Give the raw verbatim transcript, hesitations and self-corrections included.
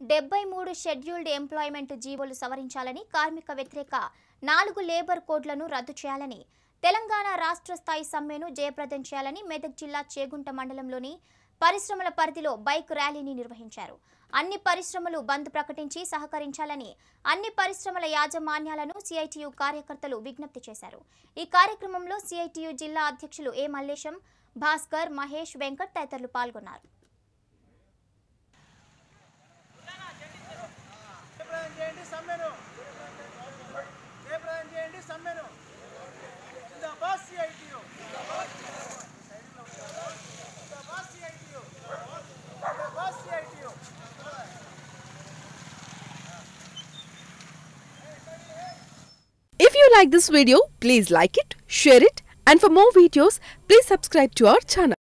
డెబ్బై మూడు scheduled employment జీవోలు సవరించాలని, కార్మిక వ్యతిరేక నాలుగు లేబర్ కోడ్లను రద్దు చేయాలని, తెలంగాణ రాష్ట్ర స్థాయి సమ్మెను జయప్రదం చేయాలని మెదక్ జిల్లా చేగుంట మండలంలోని పరిశ్రమల పరిధిలో బైక్ ర్యాలీని నిర్వహించారు. అన్ని పరిశ్రమలు బంద్ ప్రకటించి సహకరించాలని అన్ని పరిశ్రమల యాజమాన్యాలను సిఐటియు కార్యకర్తలు విజ్ఞప్తి చేశారు. ఈ కార్యక్రమంలో సిఐటియు జిల్లా అధ్యక్షులు ఏ మల్లేశం, భాస్కర్, మహేష్, వెంకట్ తదితరులు పాల్గొన్నారు. If you like this video, please like it, share it, and for more videos, please subscribe to our channel.